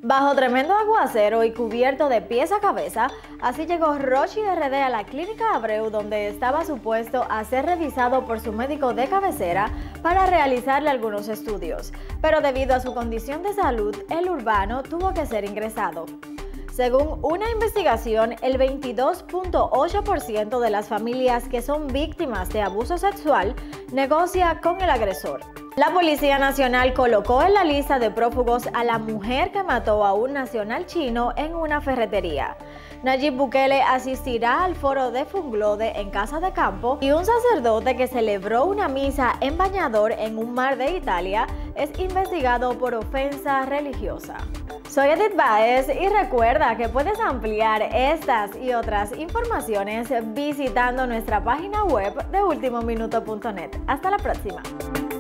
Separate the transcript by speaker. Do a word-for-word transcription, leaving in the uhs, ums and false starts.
Speaker 1: Bajo tremendo aguacero y cubierto de pies a cabeza, así llegó Rochi R D a la Clínica Abreu, donde estaba supuesto a ser revisado por su médico de cabecera para realizarle algunos estudios, pero debido a su condición de salud, el urbano tuvo que ser ingresado. Según una investigación, el veintidós punto ocho por ciento de las familias que son víctimas de abuso sexual negocia con el agresor. La Policía Nacional colocó en la lista de prófugos a la mujer que mató a un nacional chino en una ferretería. Nayib Bukele asistirá al foro de Funglode en Casa de Campo y un sacerdote que celebró una misa en bañador en un mar de Italia es investigado por ofensa religiosa. Soy Edith Baez y recuerda que puedes ampliar estas y otras informaciones visitando nuestra página web de ultimo minuto punto net. Hasta la próxima.